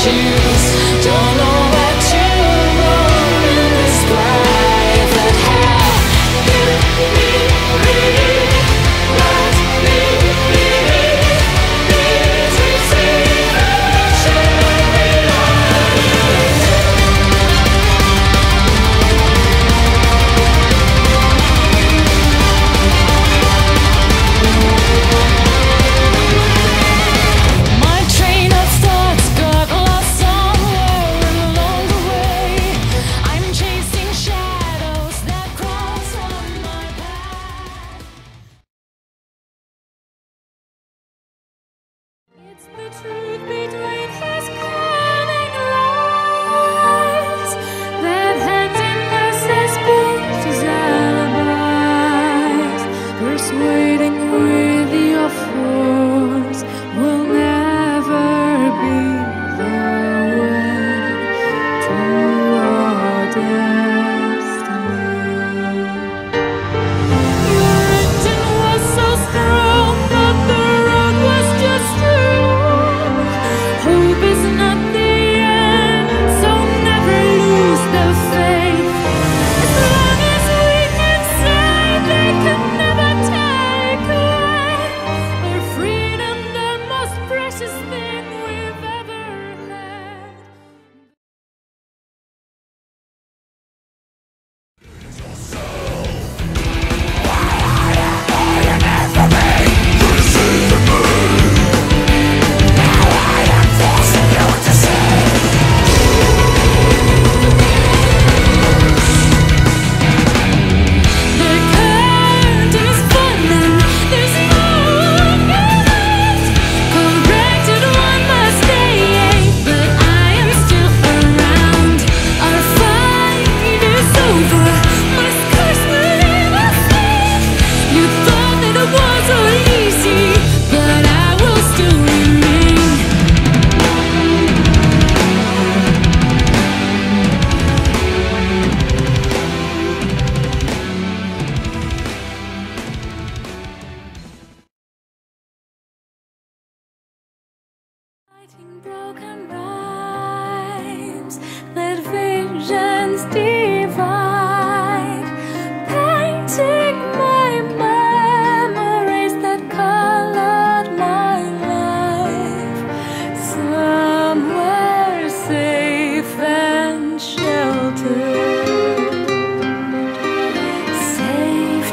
choose. Don't know what to want in this life, but how you need me, what need me, needs receive and share it all. My train of thoughts got lost somewhere along the way. I'm chasing shadows that cross on my path. It's the truth between his cunning lies that hands in nurses speech as alibis, persuading with your force will never be the way to our destiny. Your engine was so strong, but the road was just wrong. Hope is not the end, so never lose the faith. As long as we can say they can never take away our freedom, the most precious thing we've ever had. The curtain is falling, there's no left. Corrected one mistake, but I am still around. Our fight is over, my scars will never fade. You thought that it was all easy, but I will still remain. Writing broken rhymes, let visions divide, painting my memories that colored my life. Somewhere safe and sheltered, saved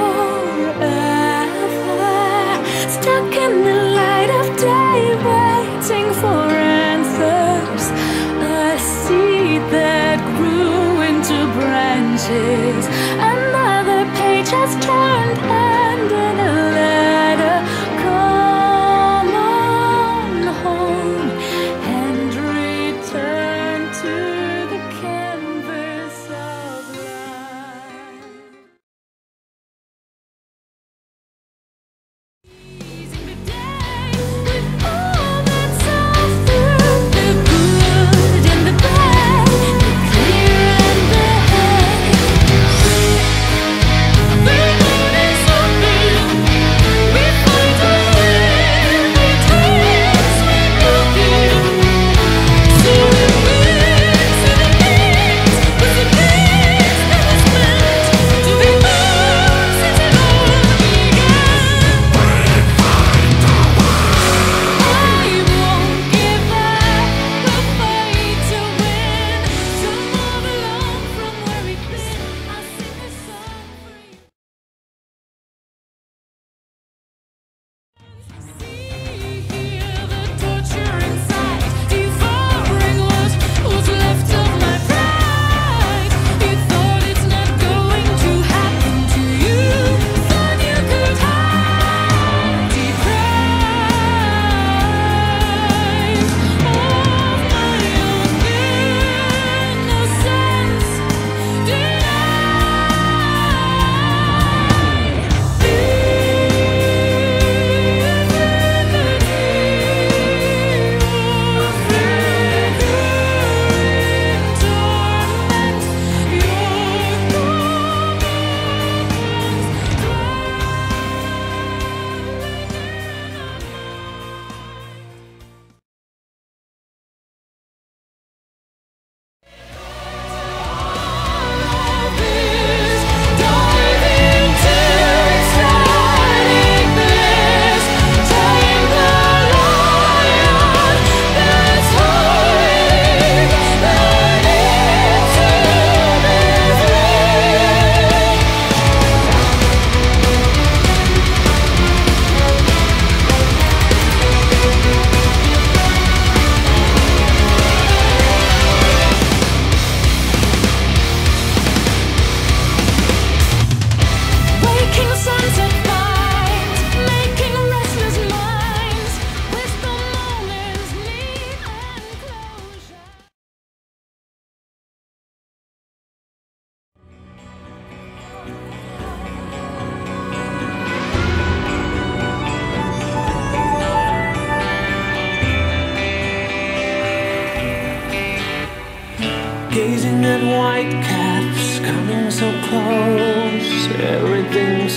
forever, stuck in the light of day, waiting for answers. A seed that grew into branches, another page has turned, and in a letter, come on home and return to the canvas of life. Easing the day.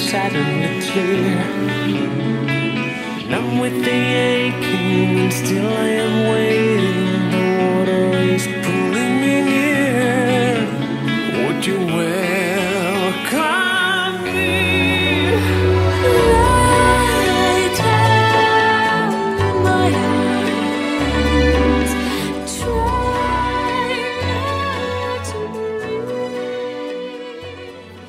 suddenly clear. Numb with the aching, and still I am waiting. The water is pulling me near. Would you welcome me? Lie down in my arms. Try not to breathe.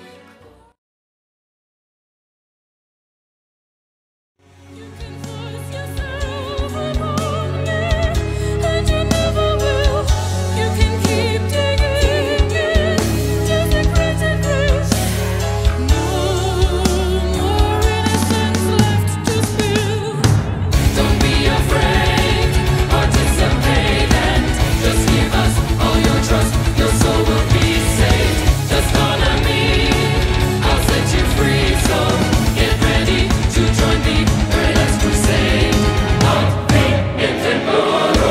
You can force yourself upon me, and you never will. You can keep digging in till the greater grace. No more innocence left to spill. Don't be afraid, participate and just give us all your trust. Your soul will be saved. Just follow me, I'll set you free. So get ready to join the greatest crusade of the Intemporal.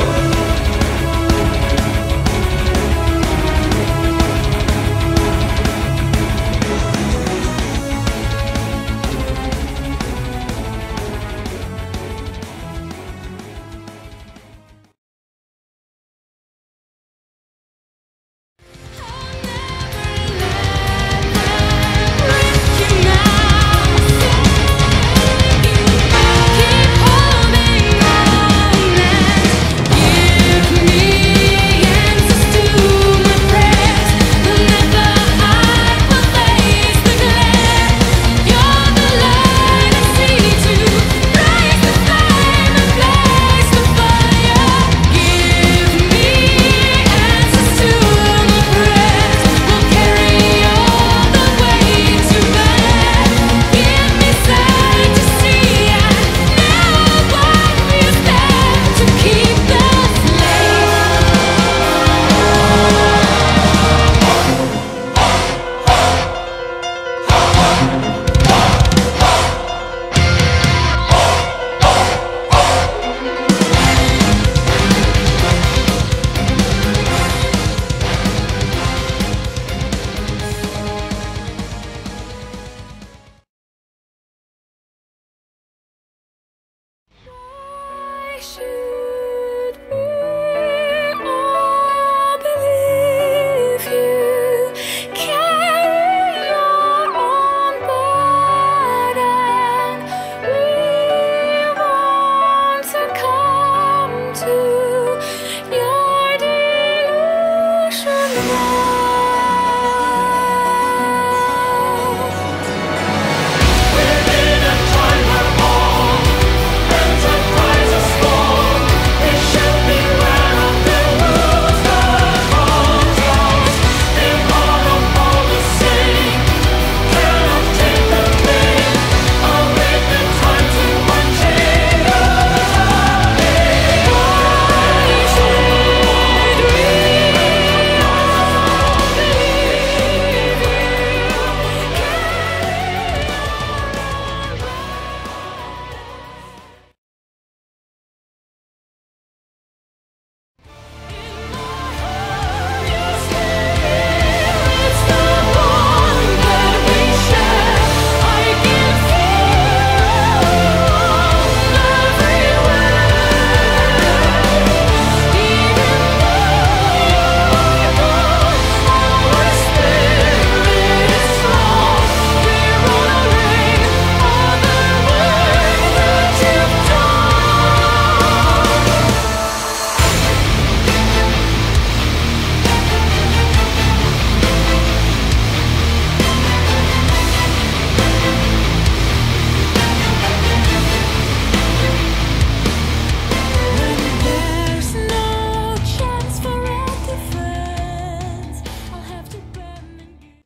Why should we all believe you? Carry your own burden. We won't succumb to your delusion now. Within a time where all enterprises fall, we should beware of the rules that controls. In all of all the same, cannot take the pain. Await the time to unchain the There's no chance for a difference. I'll have to bend and give.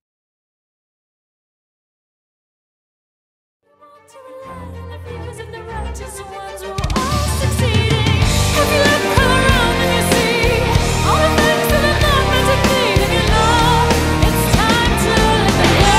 Want to rely on the views of the righteous ones who are all succeeding. If you look around and you see all the things that are not meant to be, then you know it's time to let them go.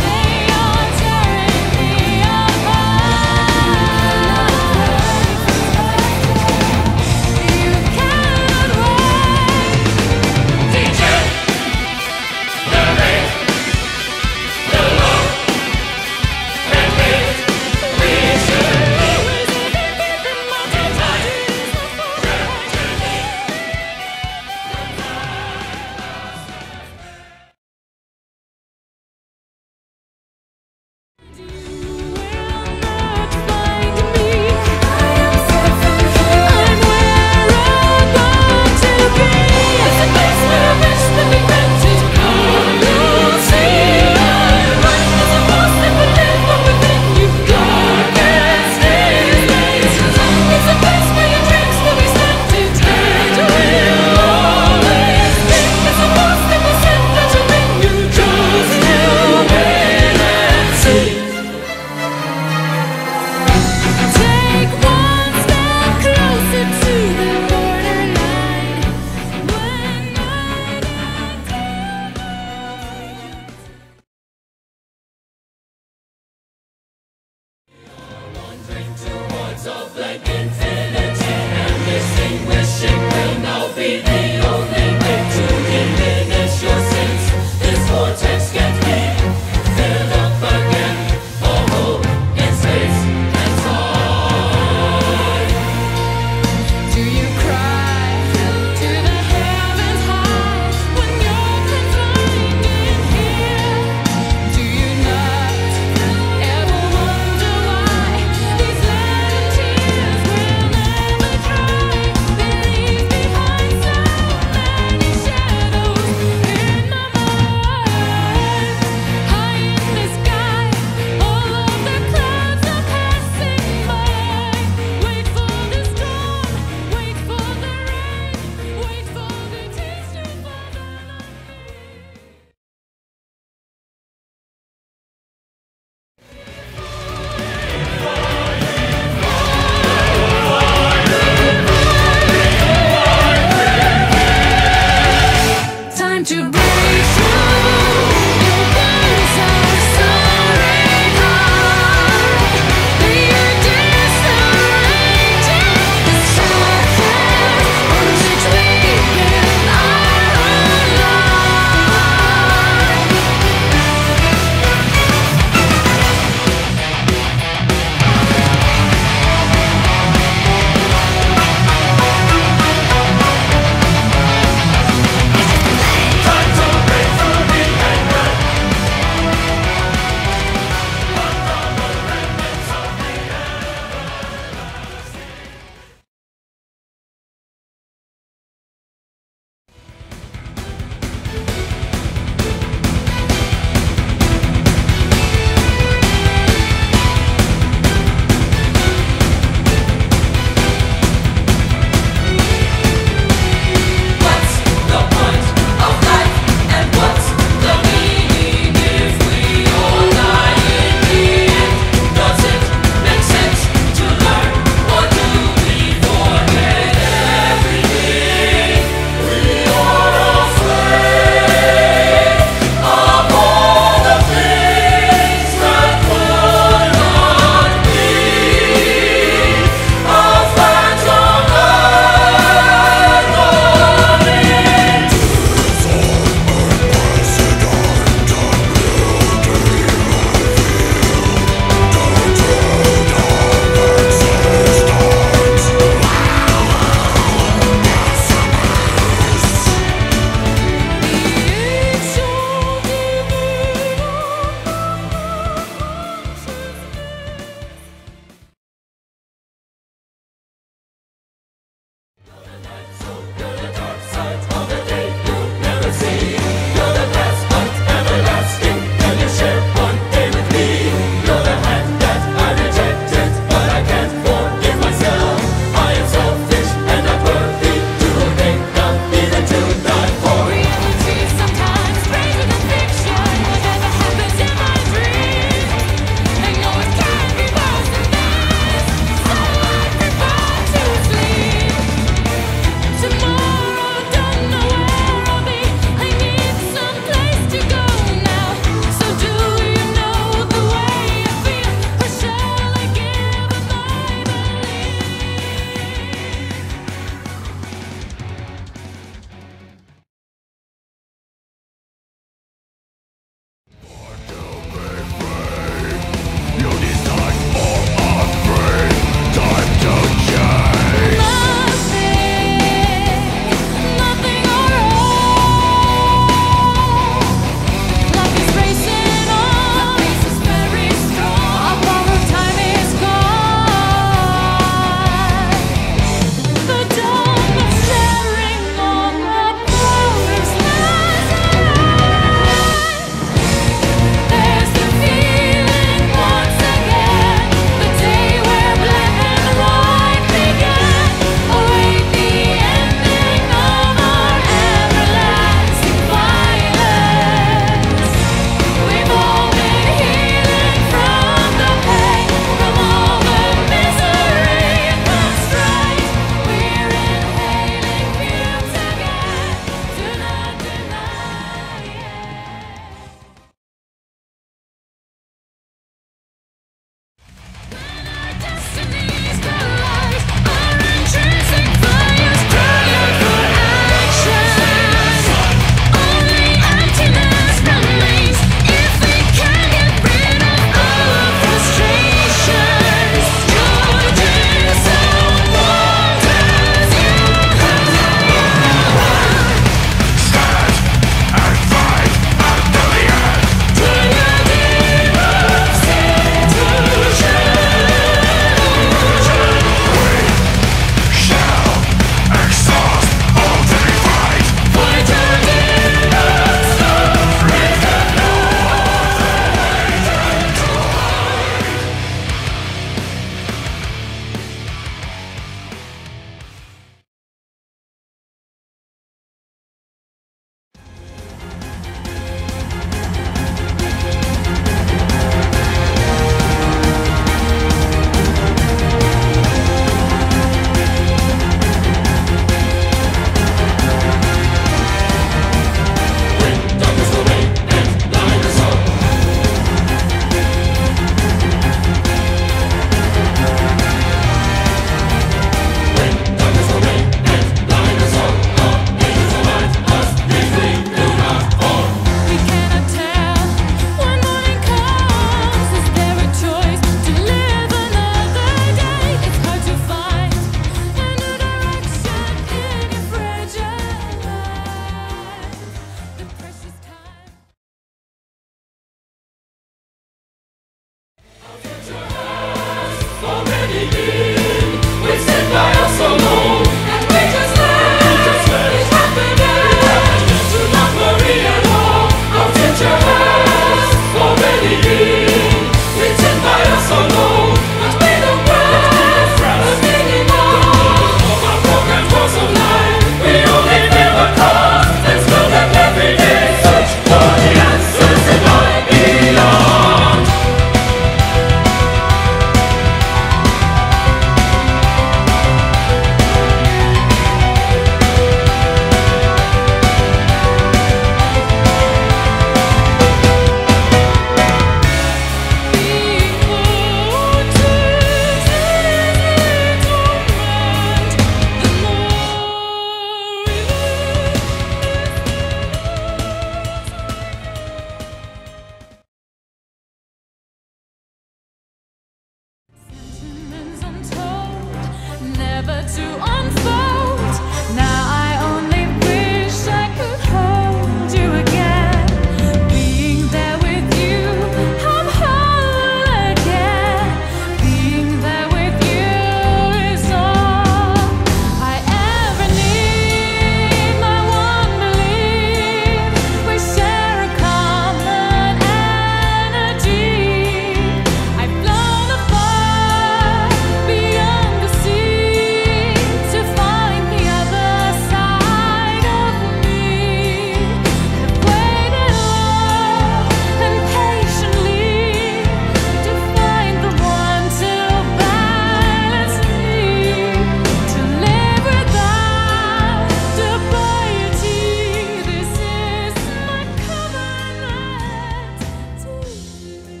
never to unfold. Now I only wish I could hold you again. Being there with you, I'm whole again. Being there with you is all I ever need. My one belief, we share a common energy. I've blown afar beyond the sea to find the other side of me. Have waited long and patiently to find the one to balance me, to live without dubiety. This is my covenant to thee.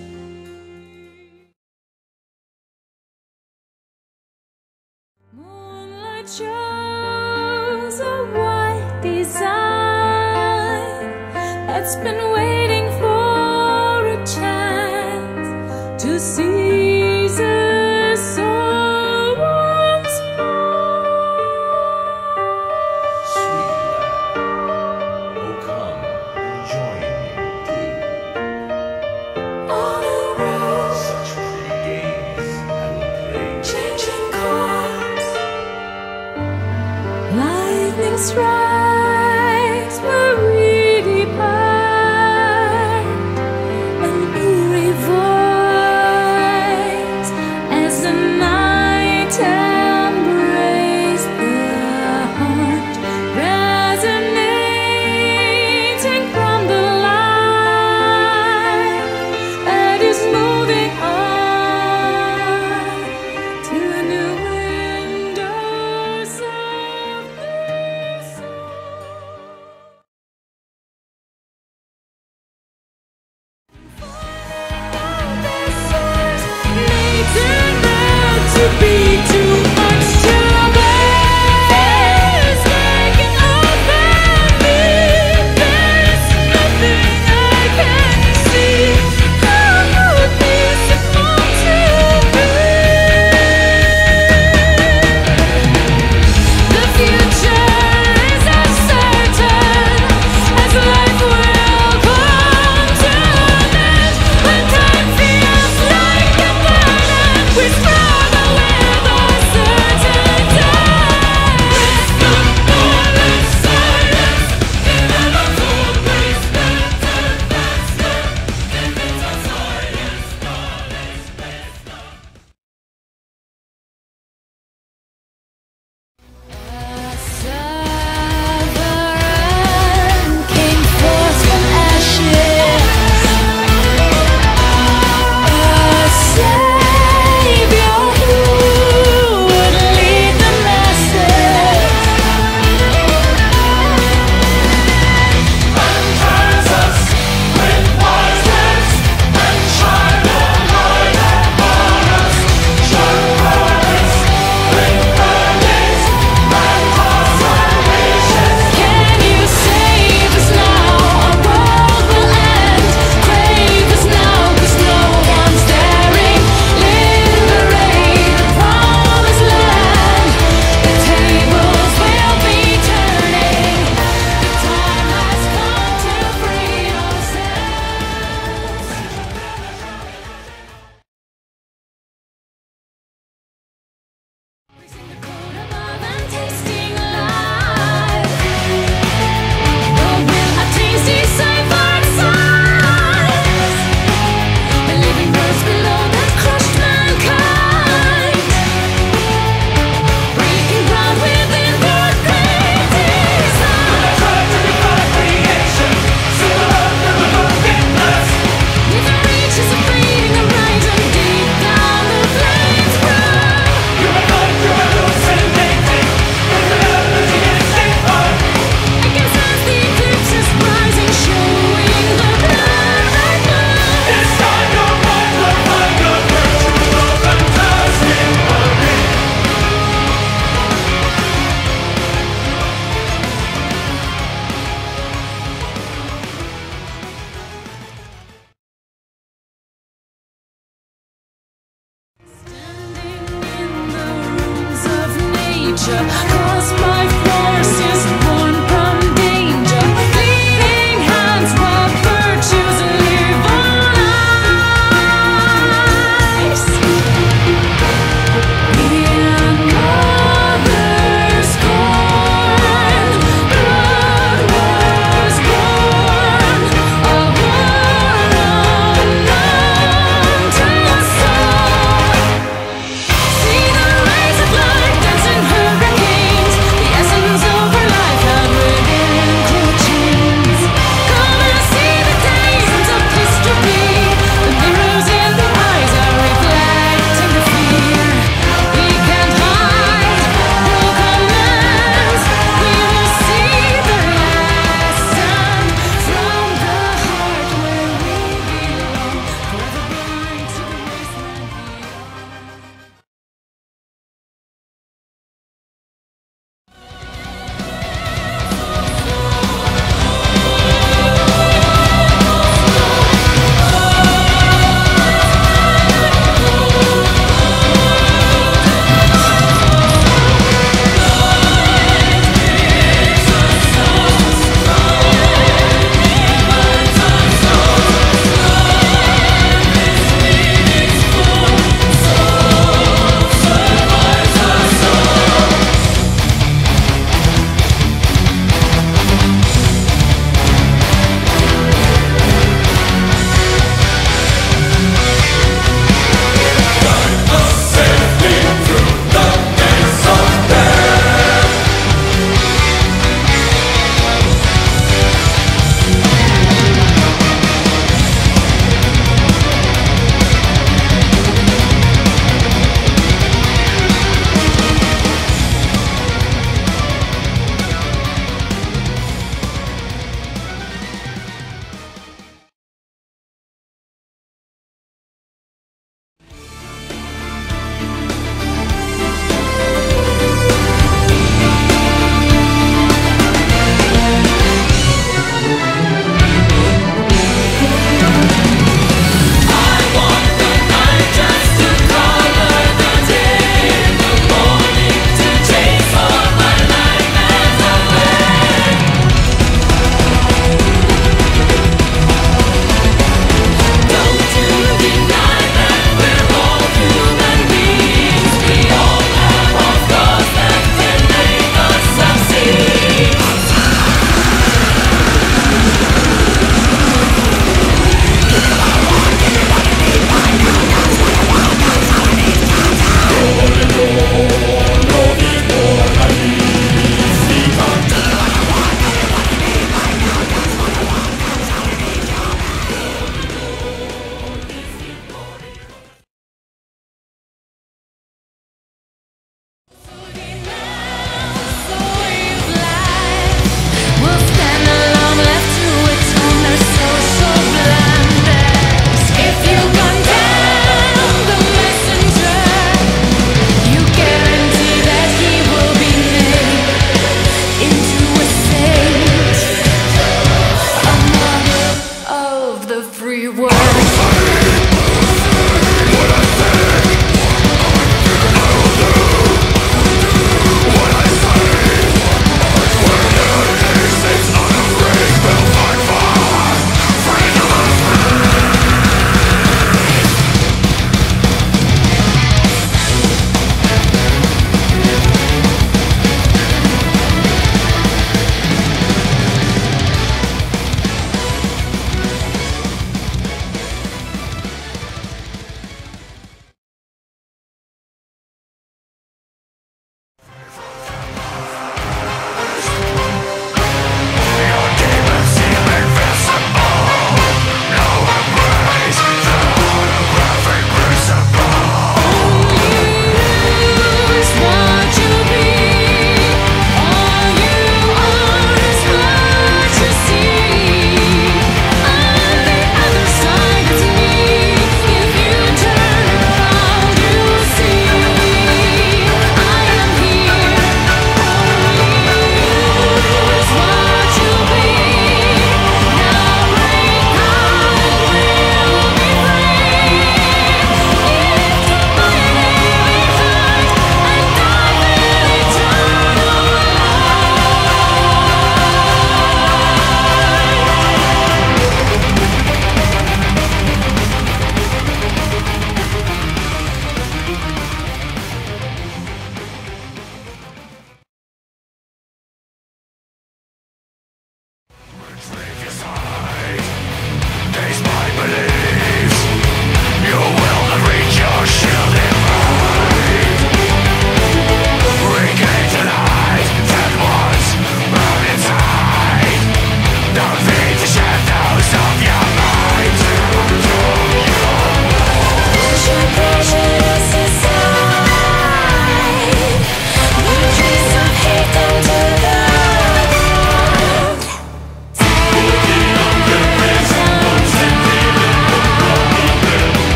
Moonlight shows a white design that's been waiting for a chance to seize us all once more. Sweet lad, oh come and join me, On a road, such pretty games I will play. changing course, lightning strikes where we depart, an eerie voice as the night embraced the heart, resonating from the light that is moving on to new windows of the soul. To be too much to bear, taking over me. There's nothing I can see. How peaceful to be. The future is as certain as life will come to an end. When time feels like a burden, we struggle with our future.